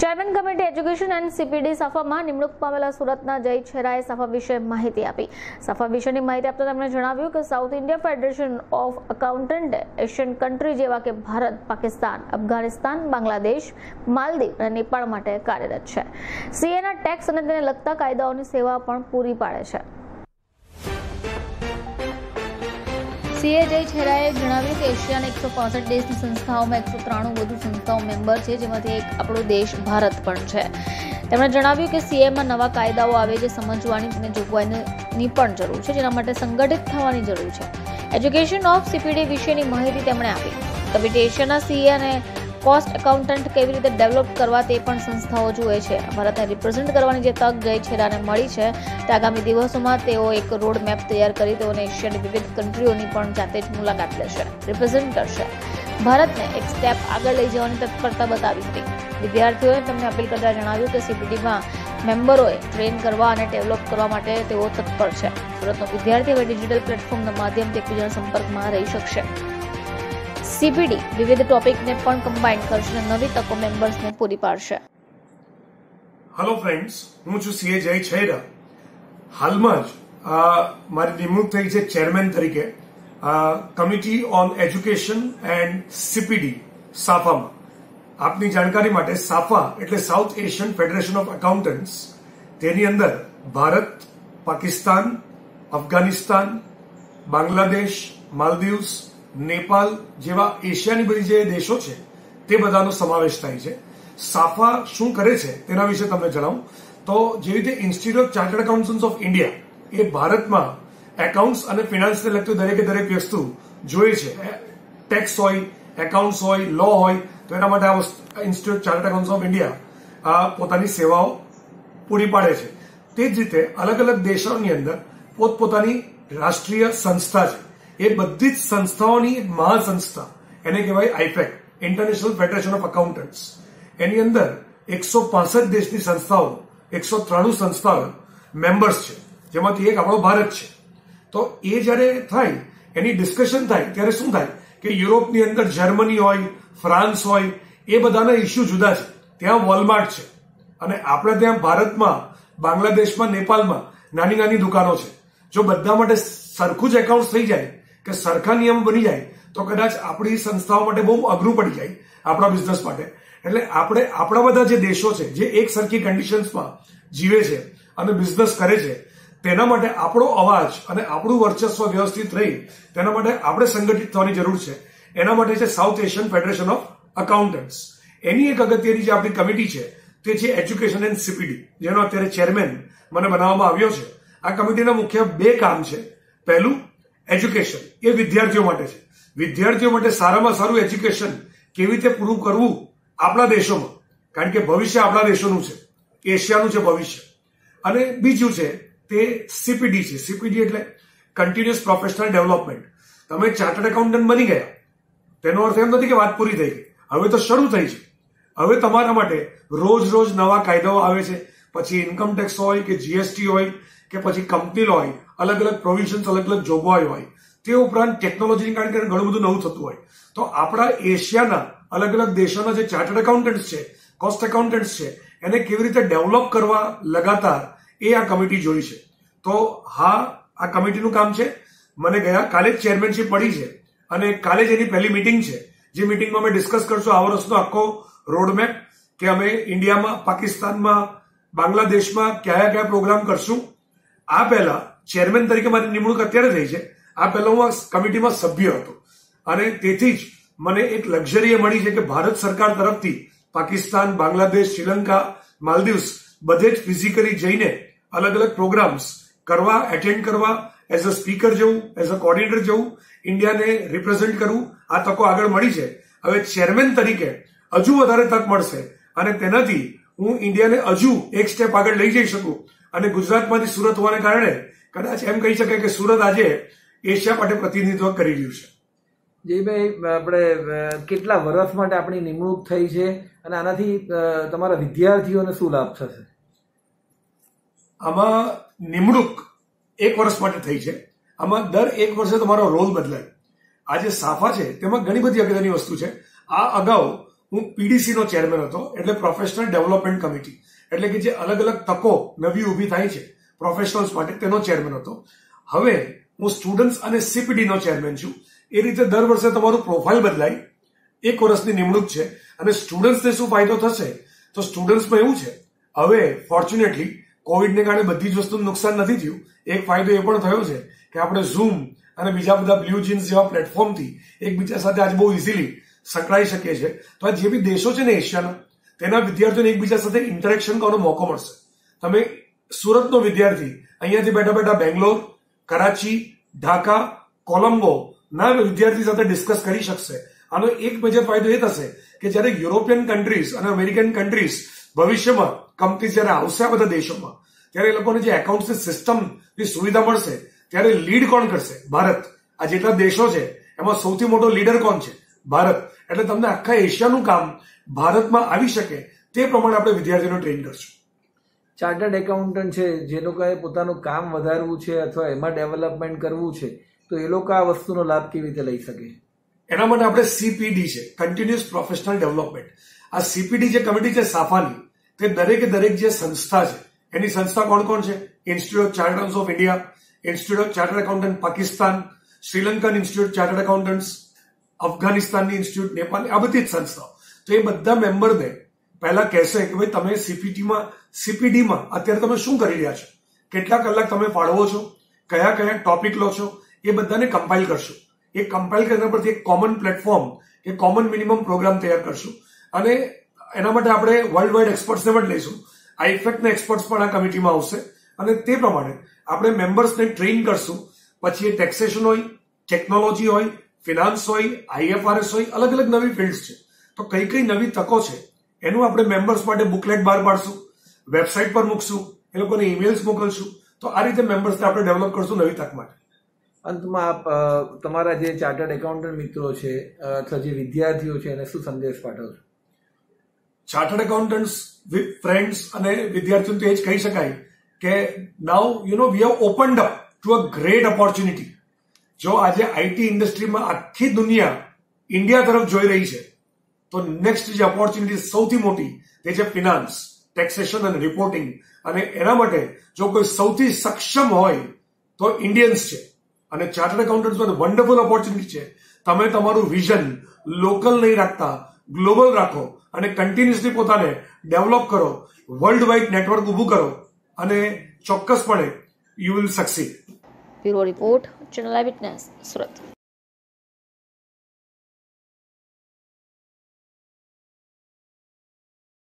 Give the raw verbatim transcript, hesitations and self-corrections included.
Chairman committee education and CPD સાફામાં નિમણૂક પામેલા સુરતના જય છેરાએ સાફા વિશે માહિતી આપી. સાફા વિશેની માહિતી આપતા તેમણે જણાવ્યું કે south India federation of accountant Asian country જેવા કે ભારત, પાકિસ્તાન, અફઘાનિસ્તાન, બાંગ્લાદેશ, માલદીવ અને નેપાળ માટે કાર્યરત છે. સીએના ટેક્સ અને તેને લગતા કાયદાઓની સેવા પણ પૂરી પાડે છે. સીએ જય છેરાએ જણાવ્યું કે એશિયાના એકસો પાસઠ દેશની સંસ્થાઓમાં એકસો ત્રાણું વધુ સંસ્થાઓ મેમ્બર છે, જેમાંથી એક આપણો દેશ ભારત પણ છે. તેમણે જણાવ્યું કે સીએમાં નવા કાયદાઓ આવે જે સમજવાની અને જોગવાઈની પણ જરૂર છે, જેના માટે સંગઠિત થવાની જરૂર છે. એજ્યુકેશન ઓફ સીપીડી વિશેની માહિતી તેમણે આપી. કમિટી એશિયાના સીએ અને કોસ્ટ એકાઉન્ટન્ટ કેવી રીતે ડેવલપ કરવા તે પણ સંસ્થાઓ જુએ છે. ભારતને રિપ્રેઝેન્ટ કરવાની જે તક જય છેરાને મળી છે તે આગામી દિવસોમાં તેઓ એક રોડ મેપ તૈયાર કરી તેઓને એશિયાની વિવિધ કન્ટ્રીઓની પણ જાતે જ મુલાકાત લેશે, રિપ્રેઝેન્ટ કરશે. ભારતને એક સ્ટેપ આગળ લઈ જવાની તત્પરતા બતાવી હતી. વિદ્યાર્થીઓએ તેમને અપીલ કરતા જણાવ્યું કે સીપીડીમાં મેમ્બરોએ ટ્રેન કરવા અને ડેવલપ કરવા માટે તેઓ તત્પર છે. સુરતનો વિદ્યાર્થી હવે ડિજિટલ પ્લેટફોર્મના માધ્યમથી એકબીજાના સંપર્કમાં રહી શકશે. સીપીડી વિવિધ ટોપિકને પણ કમ્બાઇન કરશે અને નવી તકો મેમ્બર્સને પૂરી પાડશે. હેલો ફ્રેન્ડ્સ, હું છું સીએ જય છેરા. હાલમાં જ મારી નિમણૂક થઈ છે ચેરમેન તરીકે committee on education and CPD સાફામાં. આપની જાણકારી માટે સાફા એટલે south Asian federation of accountants. તેની અંદર ભારત, પાકિસ્તાન, અફઘાનિસ્તાન, બાંગ્લાદેશ, માલદીવ્સ, નેપાલ જેવા એશિયાની બધી જે દેશો છે તે બધાનો સમાવેશ થાય છે. સાફા શું કરે છે તેના વિશે તમને જણાવું તો, જેવી રીતે institute of chartered accountants of India એ ભારતમાં એકાઉન્ટ્સ અને ફિનાન્સને લગતું દરેકે દરેક વસ્તુ જોઈએ છે. ટેક્સ હોય, એકાઉન્ટ્સ હોય, લો હોય, તો એના માટે આ institute chartered accountants of India પોતાની સેવાઓ પૂરી પાડે છે. તે જ રીતે અલગ અલગ દેશોની અંદર પોતપોતાની રાષ્ટ્રીય સંસ્થા છે. એ બધી જ સંસ્થાઓની એક મહાસંસ્થા એને કહેવાય IFAC, international federation of accountants. એની અંદર એકસો પાસઠ દેશની સંસ્થાઓ, એકસો ત્રાણું સંસ્થાઓ મેમ્બર્સ છે, જેમાંથી એક આપણો ભારત છે. તો એ જયારે થાય, એની ડિસ્કશન થાય ત્યારે શું થાય કે યુરોપની અંદર જર્મની હોય, ફ્રાન્સ હોય, એ બધાના ઇસ્યુ જુદા છે. ત્યાં વોલમાર્ટ છે અને આપણે ત્યાં ભારતમાં, બાંગ્લાદેશમાં, નેપાળમાં નાની નાની દુકાનો છે. જો બધા માટે સરખું જ એકાઉન્ટ થઈ જાય કે સરખા નિયમ બની જાય તો કદાચ આપણી સંસ્થાઓ માટે બહુ અઘરું પડી જાય, આપણા બિઝનેસ માટે. એટલે આપણે આપણા બધા જે દેશો છે જે એક સરખી કન્ડિશન્સમાં જીવે છે અને બિઝનેસ કરે છે, તેના માટે આપણો અવાજ અને આપણું વર્ચસ્વ વ્યવસ્થિત રહી તેના માટે આપણે સંગઠિત થવાની જરૂર છે. એના માટે છે south Asian federation of accountants. એની એક અગત્યની જે આપણી કમિટી છે તે છે એજ્યુકેશન એન્ડ સીપીડી, જેનો અત્યારે ચેરમેન મને બનાવવામાં આવ્યો છે. આ કમિટીના મુખ્ય બે કામ છે. પહેલું, એજ્યુકેશન એ વિદ્યાર્થીઓ માટે છે. વિદ્યાર્થીઓ માટે સારામાં સારું એજ્યુકેશન કેવી રીતે પૂરું કરવું આપણા દેશોમાં, કારણ કે ભવિષ્ય આપણા દેશોનું છે, એશિયાનું છે ભવિષ્ય. અને બીજું છે તે સીપીડી છે. સીપીડી એટલે કન્ટિન્યુઅસ પ્રોફેશનલ ડેવલપમેન્ટ. તમે ચાર્ટર્ડ એકાઉન્ટન્ટ બની ગયા તેનો અર્થ એમ નથી કે વાત પૂરી થઈ ગઈ. હવે તો શરૂ થઈ છે. હવે તમારા માટે રોજ રોજ નવા કાયદાઓ આવે છે. પછી ઇન્કમ ટેક્સ હોય કે જીએસટી હોય કે પછી કંપની લો હોય, અલગ અલગ પ્રોવિઝન્સ, અલગ અલગ જોગવાઈ હોય. તે ઉપરાંત ટેકનોલોજીને કારણે ઘણું બધું નવું થતું હોય. તો આપણા એશિયાના અલગ અલગ દેશોના જે ચાર્ટર્ડ એકાઉન્ટન્ટ્સ છે, કોસ્ટ એકાઉન્ટન્ટ્સ છે, એને કેવી રીતે ડેવલપ કરવા લગાતાર એ આ કમિટી જોઈ છે. તો હા, આ કમિટીનું કામ છે. મને ગયા કાલે જ ચેરમેનશીપ મળી છે અને કાલે જ એની પહેલી મિટિંગ છે, જે મિટિંગમાં અમે ડિસ્કસ કરશું આ વર્ષનો આખો રોડમેપ કે અમે ઇન્ડિયામાં, પાકિસ્તાનમાં, બાંગ્લાદેશમાં કયા કયા પ્રોગ્રામ કરશું. આ પહેલા ચેરમેન તરીકે મારી નિમણૂક અત્યારે થઈ છે. આ પહેલા હું આ કમિટીમાં સભ્ય હતો અને તેથી જ મને એક લક્ઝરી એ મળી છે કે ભારત સરકાર તરફથી પાકિસ્તાન, બાંગ્લાદેશ, શ્રીલંકા, માલદીવ્સ બધે જ ફિઝિકલી જઈને અલગ અલગ પ્રોગ્રામ્સ કરવા, એટેન્ડ કરવા, એઝ અ સ્પીકર જવું, એઝ અ કોર્ડિનેટર જવું, ઇન્ડિયાને રિપ્રેઝેન્ટ કરવું. આ તકો આગળ મળી છે. હવે ચેરમેન તરીકે હજુ વધારે તક મળશે અને તેનાથી હું ઇન્ડિયાને હજુ એક સ્ટેપ આગળ લઈ જઈ શકું. અને ગુજરાતમાંથી સુરત હોવાને કારણે કદાચ એમ કહી શકાય કે સુરત આજે એશિયા માટે પ્રતિનિધિત્વ કરી રહ્યું છે. જયભાઈ, આપણે કેટલા વર્ષ માટે આપણી નિમણૂક થઈ છે અને આનાથી તમારા વિદ્યાર્થીઓને શું લાભ થશે? આમાં નિમણૂક એક વર્ષ માટે થઈ છે. આમાં દર એક વર્ષે તમારો રોલ બદલાય. આ જે સાફા છે તેમાં ઘણી બધી અગત્યની વસ્તુ છે. આ અગાઉ હું પીડીસી નો ચેરમેન હતો, એટલે પ્રોફેશનલ ડેવલપમેન્ટ કમિટી, એટલે કે જે અલગ અલગ તકો નવી ઉભી થાય છે પ્રોફેશનલ્સ માટે, તેનો ચેરમેન હતો. હવે હું સ્ટુડન્ટ્સ અને સીપીડી નો ચેરમેન છું. એ રીતે દર વર્ષે તમારું પ્રોફાઇલ બદલાય. એક વર્ષની નિમણૂક છે. અને સ્ટુડન્ટ્સને શું ફાયદો થશે, તો સ્ટુડન્ટ્સમાં એવું છે, હવે ફોર્ચ્યુનેટલી કોવિડને કારણે બધી જ વસ્તુનું નુકસાન નથી થયું. એક ફાયદો એ પણ થયો છે કે આપણે ઝૂમ અને બીજા બધા બ્લુ જીન્સ જેવા પ્લેટફોર્મથી એકબીજા સાથે આજે બહુ ઇઝીલી સંકળાઈ શકીએ છીએ. તો આ જે બી દેશો છે ને એશિયાના, તેના વિદ્યાર્થીઓને એકબીજા સાથે ઇન્ટરેક્શન કરવાનો મોકો મળશે. તમે સુરતનો વિદ્યાર્થી અહીંયાથી બેઠા બેઠા બેંગ્લોર, કરાચી, ઢાકા, કોલંબો ના વિદ્યાર્થી સાથે ડિસ્કસ કરી શકશે. આનો એક મેજર ફાયદો એ થશે કે જ્યારે યુરોપિયન કન્ટ્રીઝ અને અમેરિકન કન્ટ્રીઝ ભવિષ્યમાં કંપની જયારે આવશે આ બધા દેશોમાં, ત્યારે એ લોકોને જે એકાઉન્ટની સિસ્ટમની સુવિધા મળશે, ત્યારે લીડ કોણ કરશે? ભારત. આ જેટલા દેશો છે એમાં સૌથી મોટો લીડર કોણ છે? ભારત. એટલે તમને આખા એશિયાનું કામ ભારતમાં આવી શકે તે પ્રમાણે આપણે વિદ્યાર્થીઓને ટ્રેન કરશું. ચાર્ટર્ડ એકાઉન્ટન્ટ છે, જે લોકોએ પોતાનું કામ વધારવું છે અથવા એમાં ડેવલપમેન્ટ કરવું છે, તો એ લોકો આ વસ્તુનો લાભ કેવી રીતે લઈ શકે? એના માટે આપણે સીપીડી છે, કન્ટિન્યુઅસ પ્રોફેશનલ ડેવલપમેન્ટ. આ સીપીડી જે કમિટી છે સાફાની, તે દરેકે દરેક જે સંસ્થા છે, એની સંસ્થા કોણ કોણ છે? Institute of chartered of India, institute of chartered accountant Pakistan, Sri Lankan institute chartered accountants, અફઘાનિસ્તાનની ઇન્સ્ટિટ્યૂટ, નેપાલ, આ બધી જ સંસ્થાઓ. તો એ બધા મેમ્બરને પહેલા કહેશે કે ભાઈ તમે સીપીટીમાં સીપીડીમાં અત્યારે તમે શું કરી રહ્યા છો, કેટલા કલાક તમે ફાળવો છો, કયા કયા ટોપિક લો છો, એ બધાને કમ્પાઇલ કરશું. એ કમ્પાઇલ કરવા પરથી એક કોમન પ્લેટફોર્મ કે કોમન મિનિમમ પ્રોગ્રામ તૈયાર કરશું. અને એના માટે આપણે વર્લ્ડ વાઇડ એક્સપર્ટ્સને પણ લઈશું. આઈફેક્ટના એક્સપર્ટ્સ પણ આ કમિટીમાં આવશે અને તે પ્રમાણે આપણે મેમ્બર્સને ટ્રેન કરશું. પછી એ ટેક્સેશન હોય, ટેકનોલોજી હોય, ફિનાન્સ હોય, આઈએફઆરએસ હોય, અલગ અલગ નવી ફિલ્ડ્સ છે. તો કઈ કઈ નવી તકો છે એનું આપણે મેમ્બર્સ માટે બુકલેટ બહાર પાડશું, વેબસાઇટ પર મૂકશું, એ લોકોને ઈમેલ્સ મોકલશું. તો આ રીતે મેમ્બર્સને આપણે ડેવલપ કરશું નવી તક માટે. અંતમાં આપ તમારા જે ચાર્ટર્ડ એકાઉન્ટન્ટ મિત્રો છે અથવા જે વિદ્યાર્થીઓ છે એને શું સંદેશ પાઠવશો? ચાર્ટર્ડ એકાઉન્ટન્ટ્સ વિથ ફ્રેન્ડ્સ અને વિદ્યાર્થીઓને તો એ જ કહી શકાય કે now you know we have opened up to a great opportunity. જો આજે આઈટી ઇન્ડસ્ટ્રીમાં આખી દુનિયા ઇન્ડિયા તરફ જોઈ રહી છે, તો નેક્સ્ટ જે ઓપોર્ચ્યુનિટી સૌથી મોટી તે છે ફિનાન્સ, ટેક્સેશન અને રિપોર્ટિંગ. અને એના માટે જો કોઈ સૌથી સક્ષમ હોય તો ઇન્ડિયન્સ છે. અને ચાર્ટર્ડ એકાઉન્ટન્ટ્સ માટે વન્ડરફુલ ઓપોર્ચ્યુનિટી છે. તમે તમારું વિઝન લોકલ નહીં રાખતા, ગ્લોબલ રાખો અને કન્ટિન્યુઅસલી પોતાને ડેવલપ કરો, વર્લ્ડ વાઇડ નેટવર્ક ઉભું કરો અને ચોક્કસપણે you will succeed. Bureau report, channel eye witness, Surat.